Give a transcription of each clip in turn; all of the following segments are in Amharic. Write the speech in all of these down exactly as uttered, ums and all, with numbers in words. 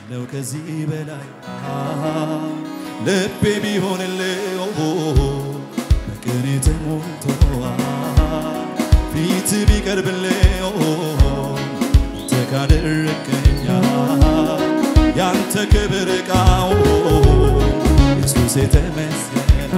ነው ከዚህ በላይ ልቤ ቢሆንልህ በቅኔ ተሞልቶ ፊት ቢቀርብልህ ተካደረከኝ ያንተ ክብር ቃው ኢየሱስ የተመስገን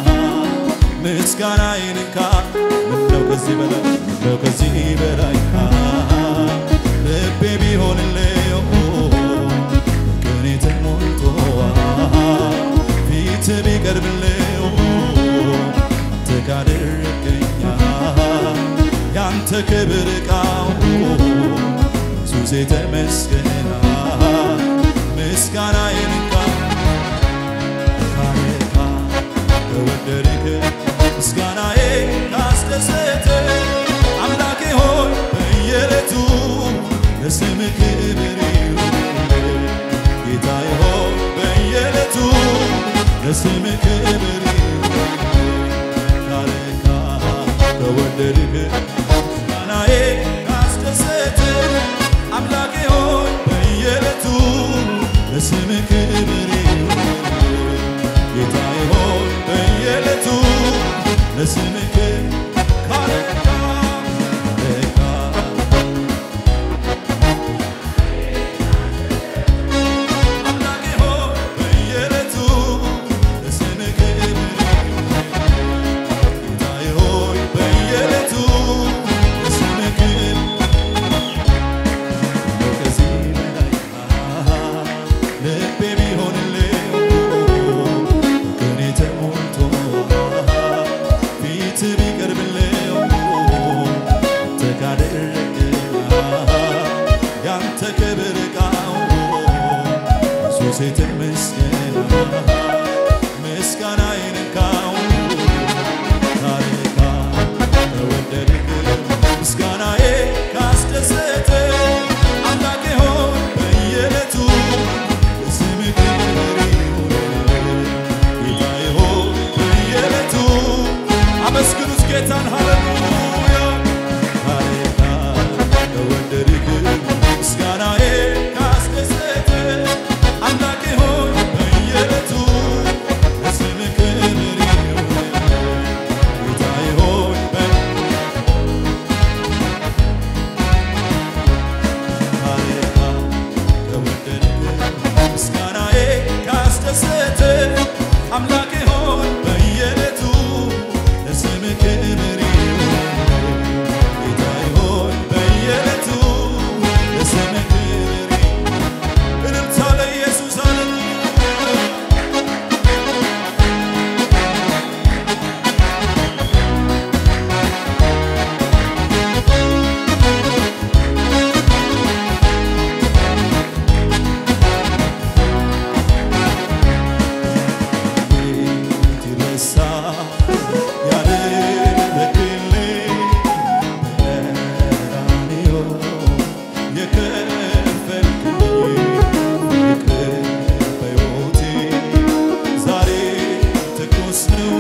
ምስጋናዬን እንካ ነው ከዚህ በላይ ነው ከዚህ በላይ ልቤ ቢሆንልህ በቅኔ ተሞልቶ ፊት ቢቀርብልህ ተካደረከኝ ያንተ ክብር ቃው ኢየሱስ የተመስገን ምስጋናዬን እንካ ካረካ ከወደድክ ምስጋናዬ ካስደሰተ አምላኬ ሆይ በየዕለቱ ለስምህ ክብር ይሁን ጌታዬ ሆይ በየዕለቱ ለስምህ ክብር ይሁን ካረካ ከወደድክ ምስጋናዬ ካስደሰተ አምላኬ ሆይ በየዕለቱ ለስምህ ክብር ይሁን ጌታዬ ሆይ በየዕለቱ ለስምህ ካረካ ካረካ አምላኬ ሆይ በየዕለቱ ለስምህ ክብር ይሁን ጌታዬ ሆይ በየዕለቱ ለስምህ ክብር ልቤ ቢሆንልህ በቅኔ ተሞልቶ ፊት ቢቀርብልህ ተካደረከኝ ያንተ ክብር ቃው ኢየሱስ የተመስገን ምስጋናዬን እንካው ካረካ ከወደድክ ምስጋናዬ ካስደሰተ አምላኬ ሆይ በየዕለቱ ለስምህ ክብር ይሁን ጌታዬ ሆይ በየዕለቱ አመስግኑት ጌታን ሃሌሉያ ካረካ ከወደድክ ምስጋናዬ ካስደሰተ አምላኬ ሆይ በየዕለቱ ለስምህ ክብር ይሁን ጌታዬ ሆይ ካረካ ከወደድክ ምስጋናዬ ካስደሰተ አምላኬ ሆይ በየዕለቱ ለስምህ ክብር ይሁን ጌታዬ ሆይ በየዕለቱ ለስምህ ክብር ይሁን እልልታ ለኢየሱስ ሃሌሉያ ትረሳ ያደረክልኝ በቀራንዮ የከፈልክልኝ ፍቅር በሕይወቴ ዛሬ ትኩስ ነው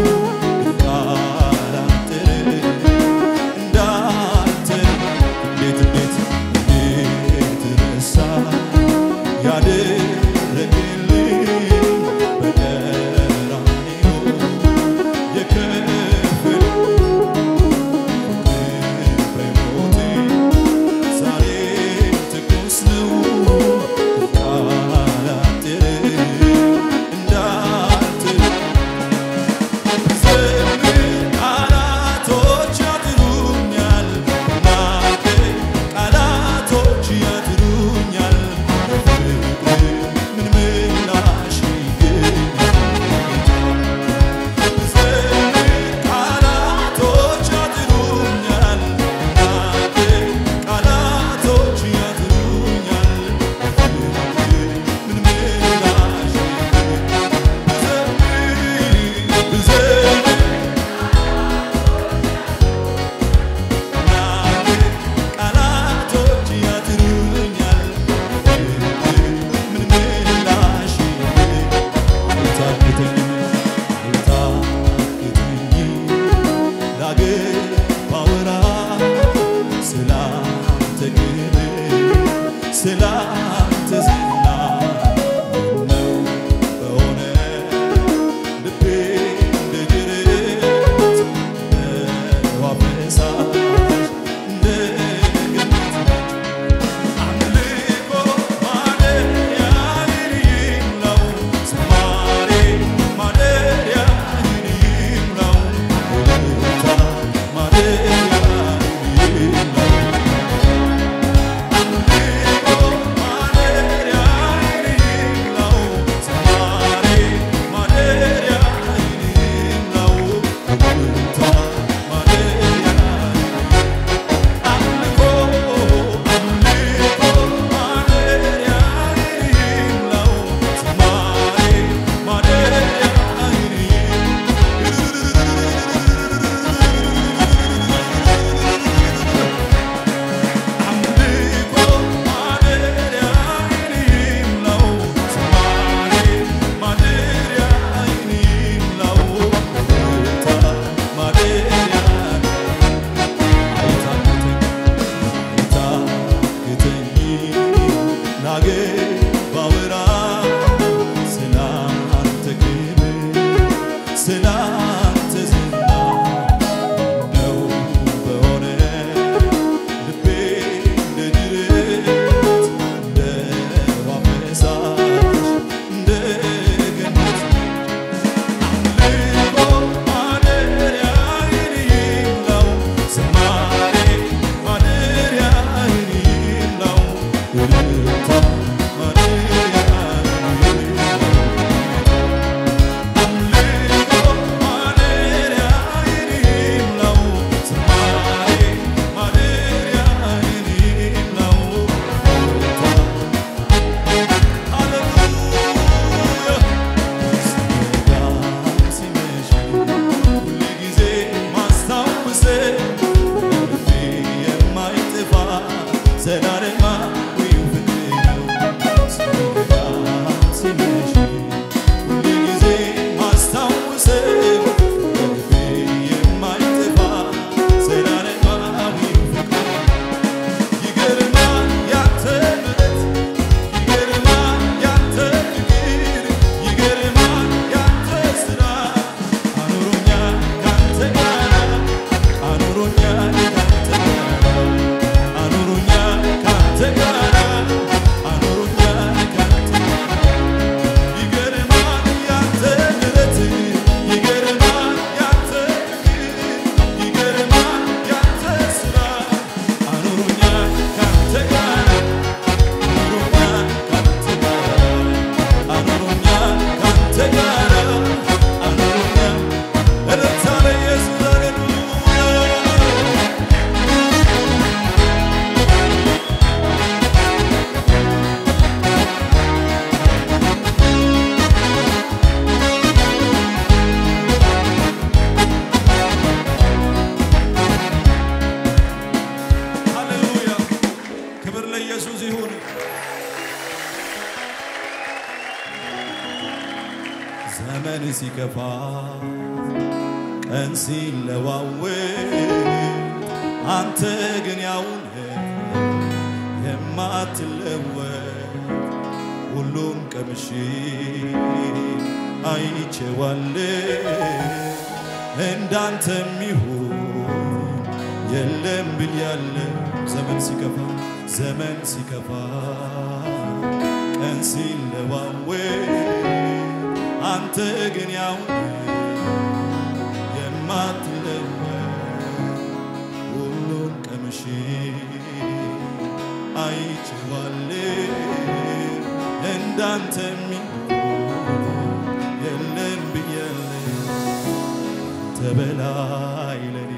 ቃላትህ እንዳንተ እንዴት እንዴት እንዴት ረሳ ያደረክልኝ በቀራንዮ የከፈልክልኝ በሕይወቴ ዛሬ ትኩስ ነው ቃላትህ እንዳንተ ዘምር ቃላቶች ያጥሩኛል ናቴ ቃላቶች ያጥሩኛል ፍቅር ምን ምላሽ ይገኛል ዘምር ቃላቶች ያጥሩኛል ናቴ ቃላቶች ያጥሩኛል ፍቅር ምን ምላሽ ይገኛል ዘምር ቃላቶች ያጥሩኛል ምን ምላሽ ታክተኝ ታክተኝ ላገር ባወራ ስላንተ ክብር ስላንተ ዝና ዳግም ባወራ ስላንተ ክብር ስላንተ ዝና ነው በሆነ ልቤ እንደ ጅረት እንደ ውሃ ፈሳሽ እንደ ገነት አምልኮ ማደሪያህን ይሙላው ዝማሬ ማደሪያህን ይሙላው እልልታ ማደሪያህን ይሙላው አምልኮ ማደሪያህን ይሙላው ዝማሬ ማደሪያህን ይሙላው እልልታ ሃሌሉያ ሲነጋ ሲመሽ ሁልጊዜ ማስታወስህ በልቤ የማይጠፋ ዘላለማዊው ፍቅርህ ነው ሲነጋ ሲመሽ ሁልጊዜ ማስታወስህ በልቤ የማይጠፋ ዘላለማዊው ፍቅርህ ይገርማል ያንተ ምሕረት ይገርማል ያንተ ፍቅር ይገርማል ያንተ ሥራ አኑሮኛል ካንተ ጋር አኑሮኛል ካንተ ጋር አኑሮኛል ካንተ ጋር አኑሮኛል ካንተ ጋር ይገርማል ያንተ ምሕረት ይገርማል ያንተ ፍቅር ይገርማል ያንተ ሥራ አኑሮኛል ካንተ ጋር አኑሮኛል ካንተ ጋር አኑሮኛል ካንተ ጋር አኑሮኛል እልልታ ለኢየሱስ ሃሌሉያ ሃሌሉያ ክብር ለኢየሱስ ይሁን ዘመን ሲከፋ ቀን ሲለዋወጥ አንተ ግን ያው ነህ የማትለወጥ ሁሉን ቀምሼ አይቼዋለሁ እንዳንተ የሚሆን የለም ብያለሁ ዘመን ሲከፋ ዘመን ሲከፋ ቀን ሲለዋወጥ አንተ ግን ያው ነህ የማትለወጥ ሁሉን ቀምሼ አይቼዋለሁ እንዳንተ የሚሆን የለም ብያለሁ ካንተ በላይ ለኔ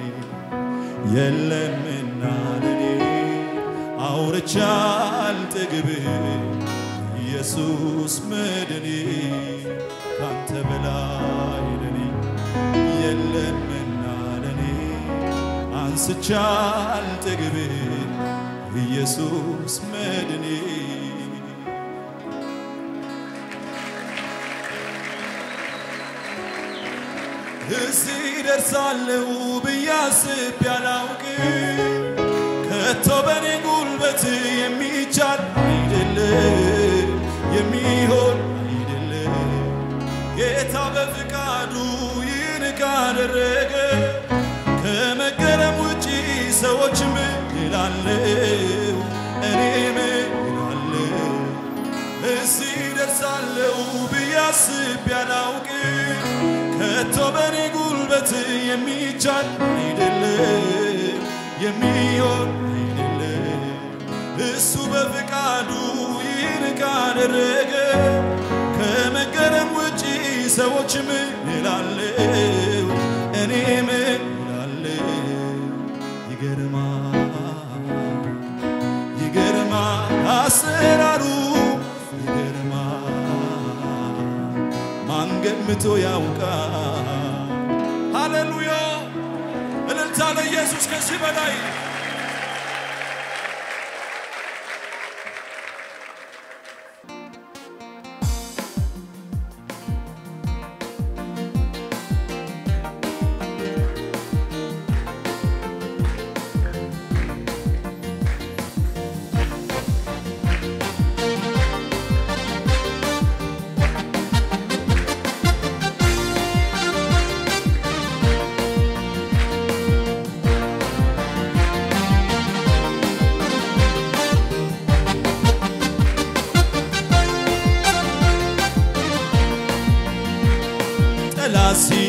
የለምና ለኔ አውርቼ አልጠግብም ኢየሱስ መድኔ ካንተ በላይ ለኔ የለምና ለኔ አንስቼ አልጠግብም ኢየሱስ መድኔ እዚህ ደርሳለሁ ብዬ አስቤ አላውቅም ከቶ በኔ ጉልበት የሚቻል አይደለም የሚሆን አይደለም ጌታ በፍቃዱ ይህን ካደረገ ከመገረም ውጪ ሰዎች ምን ይላለው እኔ ምን ይላለው እዚህ ደርሳለሁ ብዬ አስቤ አላውቅም ከቶ በኔ ጉልበት የሚቻል አይደለም የሚሆን አይደለም እሱ በፍቃዱ ይህን ካደረገ ከመገረም ውጪ ሰዎች ምን ይላለው እኔ ምን ይላለው ይገርማል ይገርማል አሰራሩ ይገርማል ማን ገምቶ ያውቃል ሃሌሉያ እልልታ ለኢየሱስ ከዚህ በላይ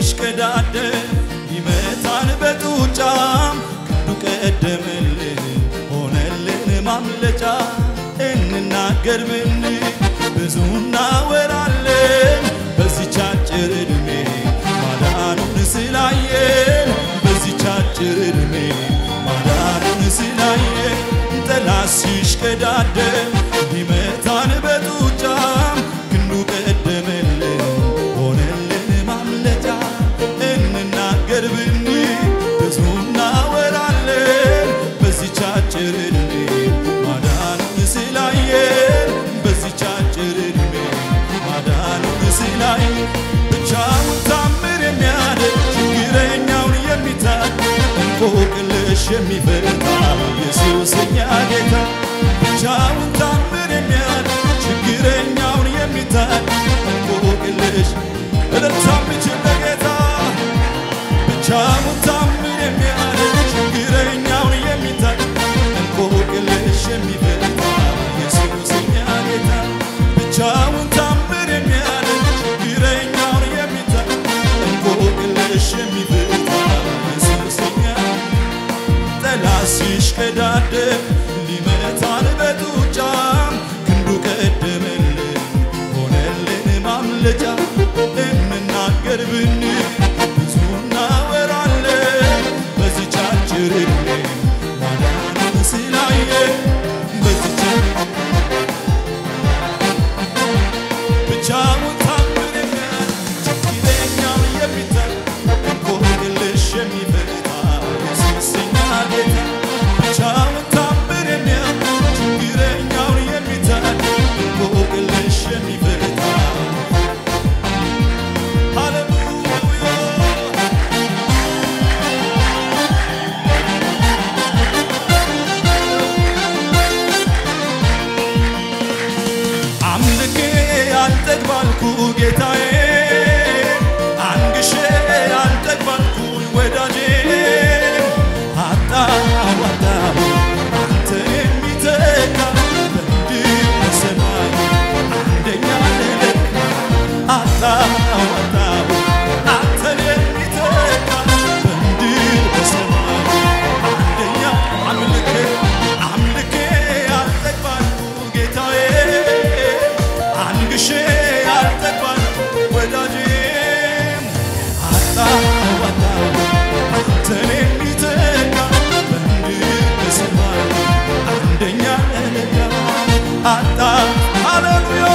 ሲሽቀዳደም ሊመታን በጡጫም ክንዱ ቀደመልን ሆነልን ማምለጫ እንናገር ምን ብዙ እናወራለን በዚህች አጭር ዕድሜ ማዳኑን ስላየን በዚህች አጭር ዕድሜ ማዳኑን ስላየን ጠላት ሲሽቀዳደም ሊመታን በጡጫም ክንዱ ቀደመልን ሆነልን ማምለጫ እንናገር ብን ብዙ እናወራለን በዚህች አጭር ዕድሜ ማዳኑን ስላየን በዚህች አጭር ዕድሜ ማዳኑን ስላየን ብቻውን ታምር የሚያደርግ ችግረኛውን የሚታደግ እንቆቅልሽ የሚፈታ ኢየሱስ የኛ ጌታ ብቻውን ታምር የሚያደርግ ችግረኛውን የሚታደግ እንቆቅልሽ እልልታ የሚችል ለጌታ ብቻውን ታምር የሚያደርግ ችግረኛውን የሚታደግ እንቆቅልሽ የሚፈታ ኢየሱስ የኛ ጌታ ብቻውን ታምር የሚያደርግ ችግረኛውን የሚታደግ እንቆቅልሽ የሚፈታ ኢየሱስ የኛ ጠላት ሲሽቀዳደም ሊመታን በጡጫም ክንዱ ቀደመልን ሆነልን ማምለጫ እንናገር ብን ብዙ እናወራለን በዚህች አጭር ዕድሜ ማዳኑን ስላየን በዚህች ብቻውን ታምር የሚያደርግ ችግረኛውን የሚታደግ እንቆቅልሽ የሚፈታ ኢየሱስ የኛ ጌታ ብቻውን ታምር የሚያደርግ ችግረኛውን የሚታደግ እንቆቅልሽ የሚፈታ ሃሌሉያ አምልኬ አልጠግባልኩ ጌታዬ አንግሼ አልጠግባልኩ ወዳጄ አጣሁ አጣሁ አንተን የሚተካ በምድር በሰማይ አንደኛ ለለካ አጣሁ አጣሁ አንተን የሚተካ በምድር በሰማይ አንደኛ አምልኬ አምልኬ አልጠግባልኩ ጌታዬ አንግሼ አልጠግባልኩ ወዳጄ አጣሁ አጣሁ አንተን የሚተካ በምድር በሰማይ አንደኛ ለለካ አጣሁ ሃሌሉያ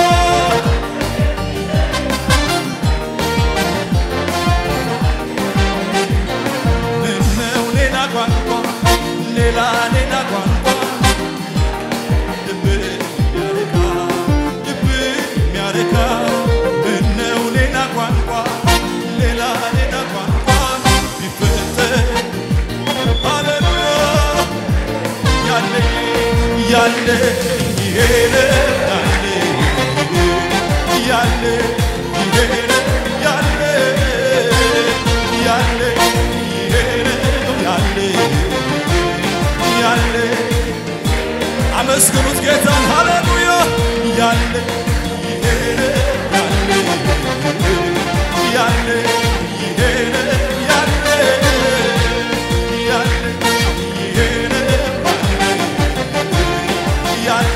ምነው ሌላ ቋንቋ ሌላ ሌላ ቋንቋ ልብ የሚያረካ ልብ የሚያረካ ምነው ሌላ ቋንቋ ሌላ ሌላ ቋንቋ ቢፈጠር ሃሌሉያ ያለ ያለ ይሄ ያለ ያለ ይሄ ያለ ያለ ይሄ ያለ ያለ አመስግኑት ጌታን ሃሌሉያ ያለ ይሄ ያለ ያለ ይሄ ያለ ያለ ይሄ ያለ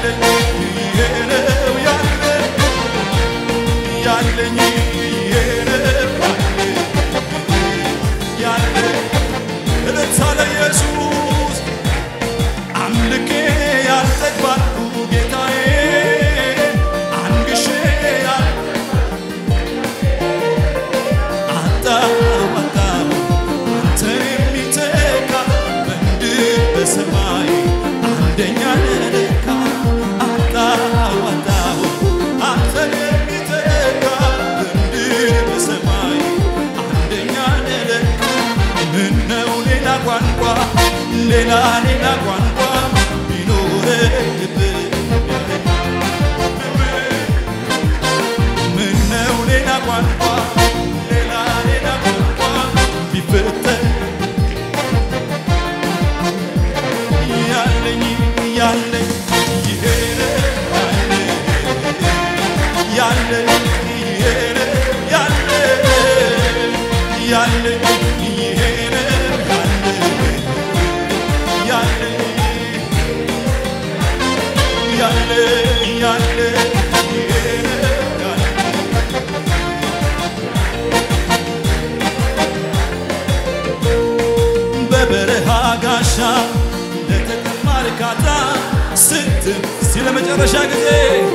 ለመጨረሻ ጊዜ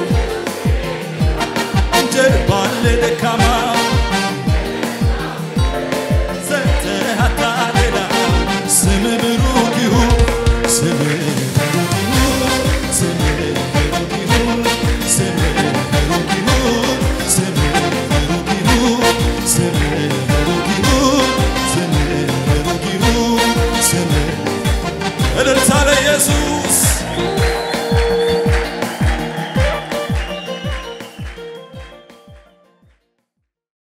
ጀርባን ለደካማ ሰጥተህ አታደላ ስም ብሩክ ይሁን ስም ብሩክ ይሁን ስም ብሩክ ይሁን ስም ብሩክ ይሁን ስም ብሩክ ይሁን ስም ብሩክ ይሁን ስም ብሩክ ይሁን ስም እልልታ ለኢየሱስ